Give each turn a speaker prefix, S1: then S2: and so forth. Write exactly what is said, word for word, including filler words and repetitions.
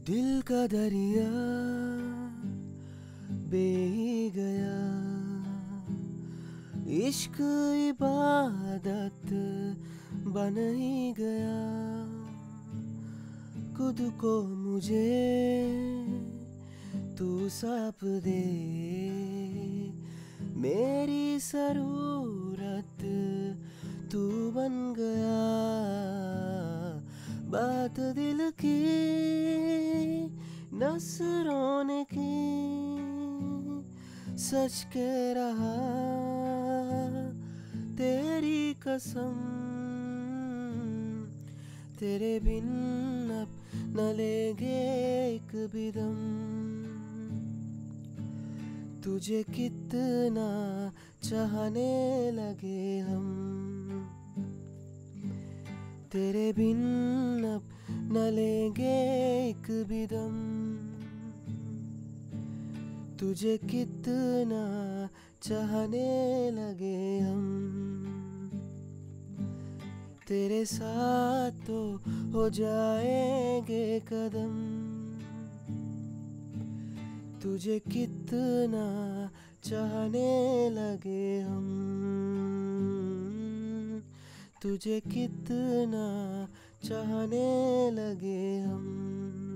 S1: दिल का दरिया बह गया, इश्क इबादत बन ही गया। खुद को मुझे तू सौंप दे, मेरी जरूरत तू बन गया। बात दिल की नजरों ने की, सच कह रहा तेरी कसम। तेरे बिन अब न लेंगे एक भी दम। तुझे कितना चाहने लगे हम, तेरे बिन अब न लेंगे एक भी दम। तुझे कितना चाहने लगे हम, तेरे साथ तो हो जाएंगे कदम। तुझे कितना चाहने लगे हम, तुझे कितना चाहने लगे हम।